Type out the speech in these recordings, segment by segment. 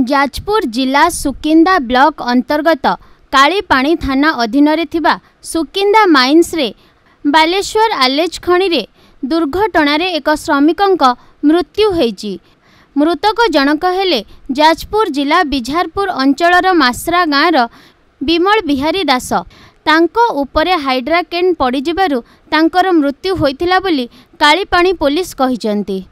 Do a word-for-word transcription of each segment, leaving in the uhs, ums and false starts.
जाजपुर जिला सुकिंदा ब्लॉक अंतर्गत कालीपाणी थाना अधीन रे थिबा सुकिंदा माइन्स रे बालेश्वर आलेज खणी रे दुर्घटना रे एक श्रमिकंक मृत्यु होईची। मृतक जनक हेले जाजपुर जिला बिझारपुर अंचलर मासरा गाँवर विमल बिहारी दास। तांको उपरे हाइड्राकेन पड़ी जिबारु तांकर मृत्यु होइथिला बोली कालीपाणी पुलिस कहिसंती।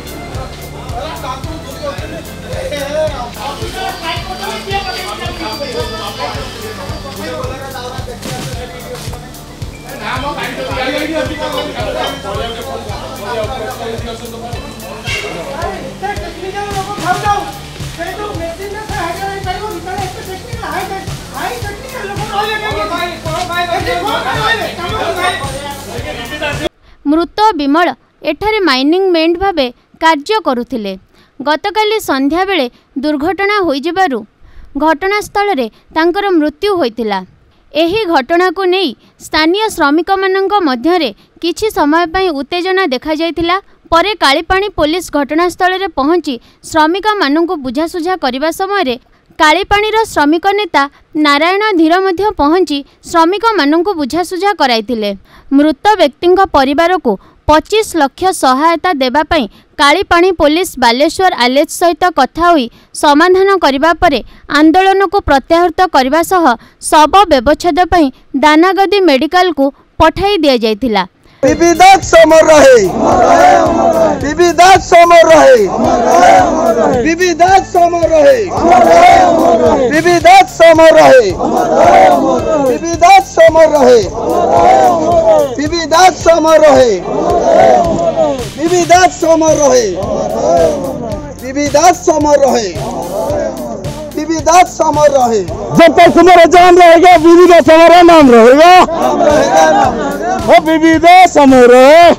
मृत विमल एठारे माइनिंग मेंट भावे कार्य करुथिले। गतकाली संध्या बेले दुर्घटना होई जिबारु घटनास्थल रे तांकर मृत्यु होइतिला। एही घटना को नहीं स्थानीय श्रमिक मानक मध्यरे किछि समय पई उत्तेजना देखा जायतिला। परे कालीपाणी पुलिस घटनास्थल रे पहुंची श्रमिक मानक बुझासुझा करबा समय रे कालीपाणीर श्रमिक नेता नारायण धीर मध्य पहुंची श्रमिक मानक बुझासुझा कराइतिले। मृत व्यक्तिंक परिवार को पच्चीस लाख सहायता देबा पई कालीपाणी पुलिस बालेश्वर आलेज सहित कथा होई समाधान करिबा परे आंदोलन को प्रत्याहृत करबा सह शव व्यवच्छेद पई दानागदी मेडिकल को पठाई दिया जायतिला। विविधता समर रहे विविधता समर रहे विविधता समर रहे विविधता समर रहे विविधता समर रहे विविधता समर रहे विविधता समर रहे विविधता समर रहे विविधता समर रहे। जब तक तुम्हारा जान रहेगा विविधता समर नाम रहेगा। वो विविधता समर रहे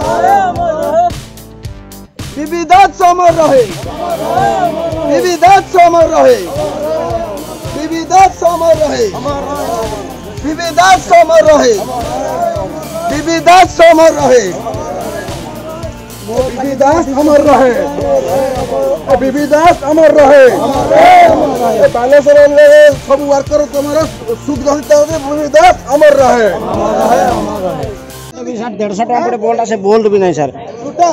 विविधता समर रहे विविधता समर रहे विविधता समर रहे विविधता समर रहे विविधता समर रहे विविधता अमर रहे विविधता अमर रहे। बालेश्वर सब वर्कर तुम्हारा सुध ग्रहित विविधता अमर रहे। डेढ़ सौ टाँग बोल्टा से बोल्ट भी नहीं सर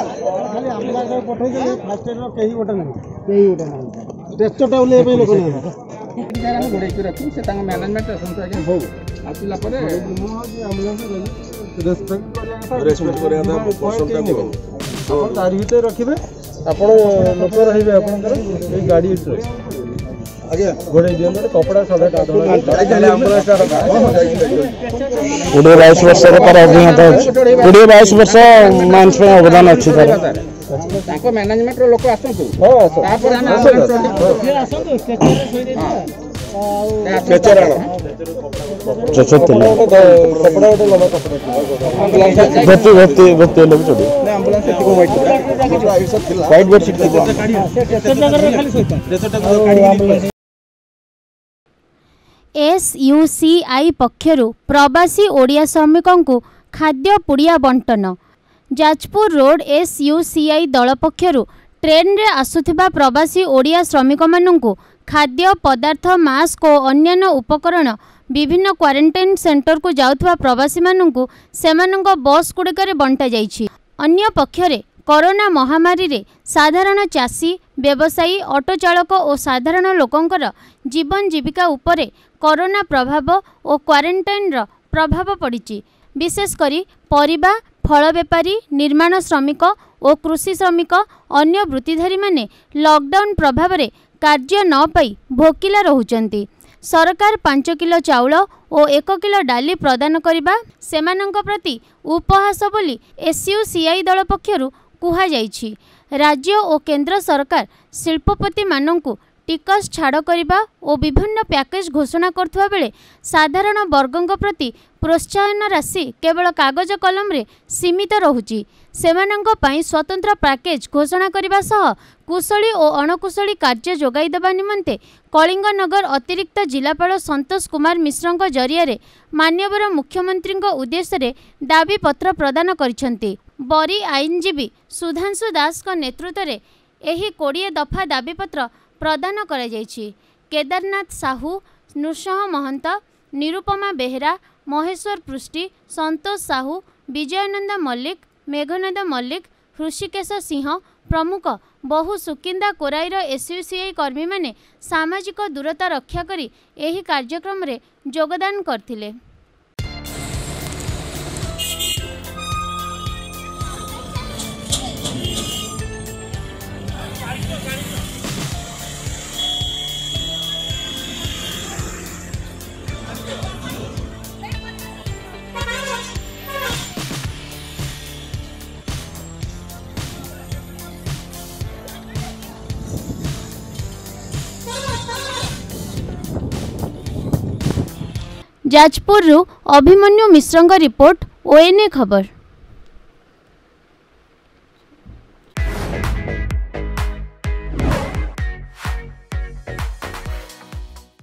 तारी भीतर रखिबे आपण लोक रहिबे आपनकर ए गाड़ी आगे गोडे दियंदे कपड़ा सदा का एम्बुलेंस कोड़े बाईस वर्ष पर अभिज्ञता कोड़े बाईस वर्ष मानस पे अवदान अछि सर ताको मैनेजमेंट रो लोक आसंतु हां तापर हम फिर आसंतु केचर चचो तिला कपड़ा ओटे लबा कपड़ा गति गति गति लोग चढ़े ने एम्बुलेंस सेठी को वाइट आयुष थिला वाइट बेड सीट थिला एस यू सी आई पक्षरु प्रवासी ओडिया श्रमिकों को खाद्य पुड़िया बंटन। Jajpur Road S U C I दल पक्षरु ट्रेन रे आसुथिबा प्रवासी ओडिया श्रमिक माननकु खाद्य पदार्थ मास्क और अन्यान्य उपकरण विभिन्न क्वारंटाइन सेंटर को जाउथबा प्रवासी माननकु सेमानंक बस गुड़िकर बंटा जाइछि। अन्य पक्षरे कोरोना महामारी रे साधारण चाषी व्यवसायी ऑटो चालक और साधारण लोकंकर जीवन जीविका उपरे कोरोना प्रभाव और क्वारंटाइन रो प्रभाव पड़िछि। विशेष करी परिबा फल बेपारी निर्माण श्रमिक और कृषि श्रमिक अन्य वृत्तिधारी माने लॉकडाउन प्रभाव रे कार्य न पाई भोकिला रहुचंती। सरकार पांच किलो चाउल और एक किलो डाली प्रदान करिबा सेमानंक प्रति उपहास बोली एसयूसीआई दल पक्षरु कुहा जाइछि। राज्य और केंद्र सरकार शिल्पपति मानंकु टिकस छाड़ करिबा और विभिन्न पैकेज घोषणा करथुवा बेले साधारण वर्गंक प्रति प्रोत्साहन राशि केवल कागज कलम रे सीमित रहुछि। सेमानंक पई स्वतंत्र पैकेज घोषणा करने सह कुशली और अणकुशली कार्य जोगाई देबा निमंते कलिंगनगर अतिरिक्त जिलापाल संतोष कुमार मिश्र जरिया माननीय मुख्यमंत्री उद्देश्य दाबी पत्र प्रदान करिसेंती। बरी आईनजीवी सुधांशु दास नेतृत्व में एही कोड़े दफा दाबीपत्र प्रदान करा जायछि। केदारनाथ साहू, नृसिंह महंत, निरुपमा बेहेरा, महेश्वर पृष्टि, संतोष साहू, विजयानंद मल्लिक, मेघनाद मल्लिक, हृषिकेश सिंह प्रमुख बहु सुकिंदा कोराईर एसयूसीआई कर्मी माने सामाजिक दूरता रक्षा करी एही कार्यक्रम रे योगदान करथिले। जाजपुर रु अभिमन्यु मिश्रंग रिपोर्ट, ओएनए खबर।